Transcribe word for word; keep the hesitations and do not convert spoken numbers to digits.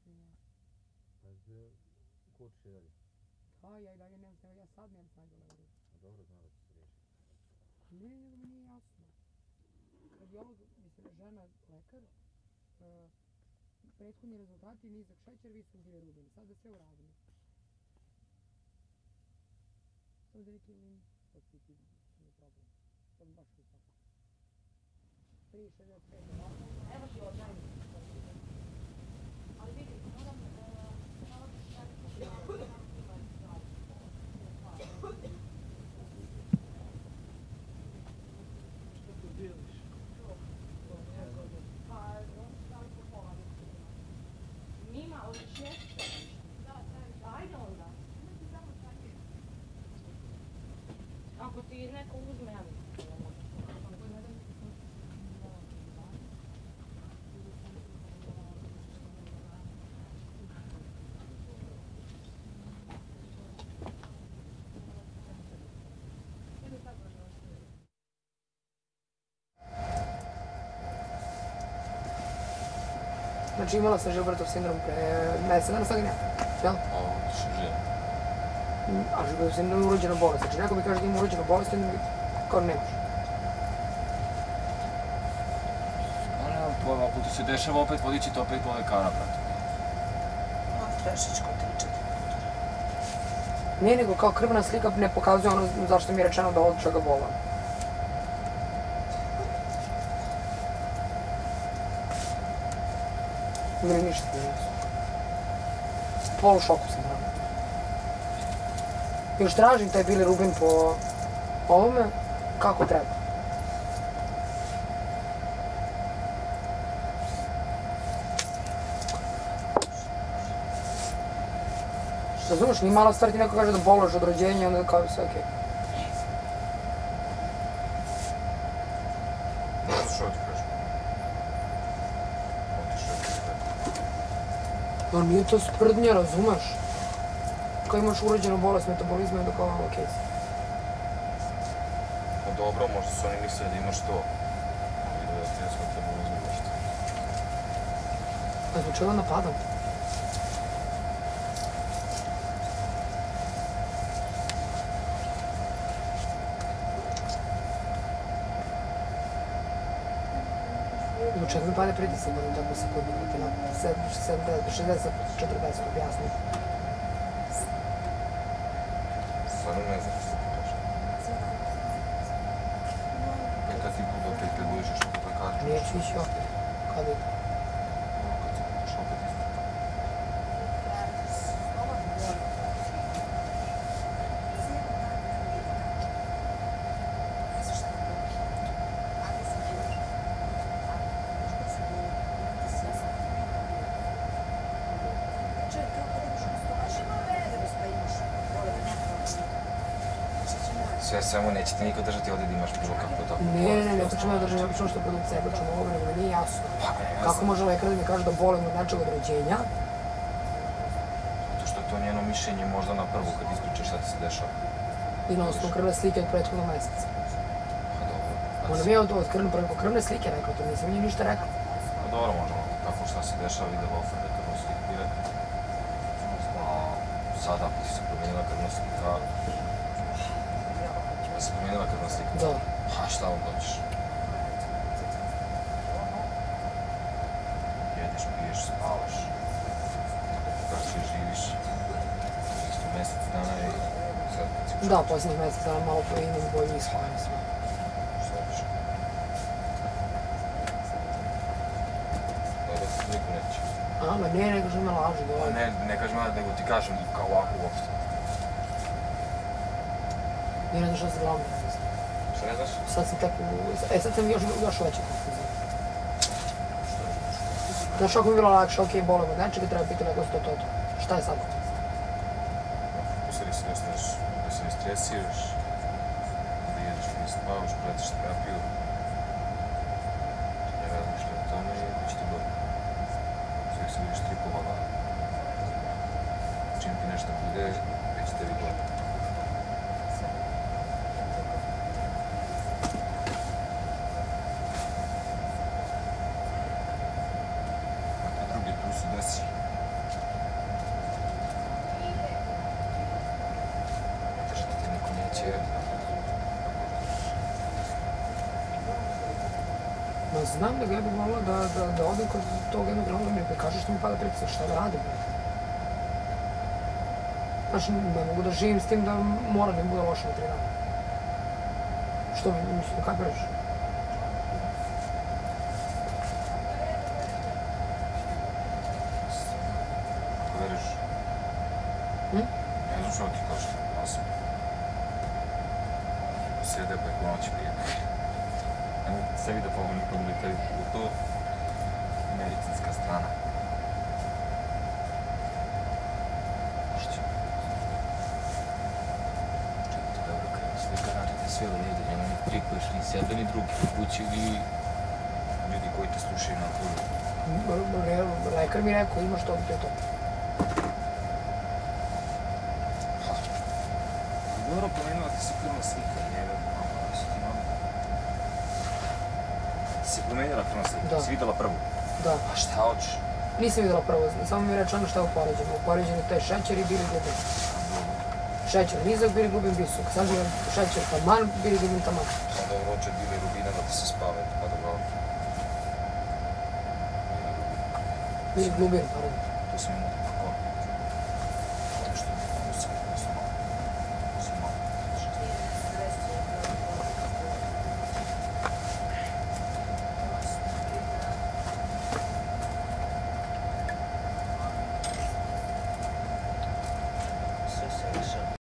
Pa se kučiš i dalje? A ja i dalje nemam snage, ja sad nemam snage u levu ruku. Dobro, znam da će se riješiti. Ne, nego mi nije jasno. Kardiolog, mislim, žena, lekar, uh, prethodni rezultati, nizak šećer, visok bilirubin. Sad da sve uradimo. Samo da neki limfociti nije problem. To mi baš visoko. tri šezdeset pet Evo ti od najviše. Ali vidi, moram, malo da se tako Što to dijeliš? Pa, on se dali po pola. Mima, od šesta. Da, ajde onda. Ako ti neko uzme, ja mislim. Znači imala sam Gilbertov sindrom pre mesec dana, sad ga nema, jel? A, što žive? A Gilbertov sindrom je urođena bolest, znači neko mi kaže da ima urođena bolest, onda mi kao ne može. Pa nemam pojma, ako ti se dešava opet, vodići te opet po lekara, brate. Trešić kao tri četiri. Nije nego kao krvna slika ne pokazuje ono zašto mi je rečeno da od čega bolam. Ne, ništa nije. Polu šoku sam pravila. Još tražim taj bilirubin po ovome kako treba. Razumiješ, nije mala stvar ti neko kaže da boluješ od rođenja, onda kao sve okej. Što ti kažem? No nije to sprdnja, razumeš? Kao imaš urođenu bolest metabolizma i onda kao okej si. Pa dobro, možda su oni mislili da imaš to. Ali da ti je sve tebe uzme nešto. A zbog čega napadam? Zbog čega mi pade pritisak, budem tako se podigniti na šezdeset četrdeset, objasni. Stvarno ne znam što ti kažem. I kad ti budu opet, kad budeš išao kod lekara? Neću ići opet. Kada ide? Kad ti budeš opet isto. Sve samo nećete niko držati ovdje da imaš bilo kako tako. Ne, ne, ne, ne pričamo da držim, ja pričamo što produkcija, ja pričamo ovo, nego nije jasno. Kako može lekar da mi kaže da bolim od nečeg od rođenja? Zato što je to njeno mišljenje možda na prvu kad ispričaš šta ti se dešava. I na osnovu krvne slike od prethodnog meseca. Pa dobro. Ona mi je od krvne, preko krvne slike rekao, to nisam nije ništa rekao. Pa dobro, možemo tako šta se dešava, videla ofrde krvnu sliku i rekao. A sada ako ti se promijenila krvna slika, da se promijenila krvna slika? Da. Pa šta onda hoćeš? Jedeš, piješ, spavaš. Kako se živiš? Isto mjesec dana i sad kad si Da, posljednjih mjesec dana malo pojedem bolje i spavam sve. Što hoćeš? Da, da se niko ne tiče. A, ma ne, nego što me laži, Pa dovoljno. ne, ne kažem ja, nego ti kažem kao ovako uopšte. Nije ne znaš šta se glavno ne znam. Što ne znaš? Sad sam tek u... E, sad sam još, još veća konfuzija. Znaš, ako bi bilo lakše, okej, bolim od nečega, treba biti neko sto to to. Šta je sad? Fokusiraš se, ne znaš, da se ne stresiraš, da jedeš, da ne spavaš, pratiš terapiju. Ne razmišljaj o tome i bit će ti bolje. Sve se vidiš tripovala. Čim ti nešto bude, bit će tebi bolje. Desi. cijevi. Ma znam da ga ja bih volila da, da, da odem kod tog jednog randa mi kaže što mi pada pritisak, šta da radim. Znači, ne mogu da živim s tim da mora da mi bude loše na tri dana. Što mi, mislim, kaj preš? Ako veriš, Hm? ne znam što ti kažem, ja sam sjede preko noći prije. Ne mogu sebi da pomogu nikom da tebi to medicinska strana. Što? Čekaj ti dobro kada sve garantite sve u redu, nema ni prikuješ ni sebe ni drugi u kući i ljudi koji te slušaju na putu. Lekar mi rekao, imaš to, to je to. Dobro, pomenula ti se krvna slika, jebe, mama, da si ti mama. Ti si promenila krvna slika, Da. si videla prvu. Da. A šta hoćeš? Nisam vidjela prvo, samo mi je rečeno šta je u poređenju. U poređenju to je šećer i bili glubin. Šećer nizak, bili glubin visok. Sad je šećer taman, bili glubin taman. Onda je roče bili rubina da ti se spave, pa dobro. Bili glubin, pardon. To sam imao kako.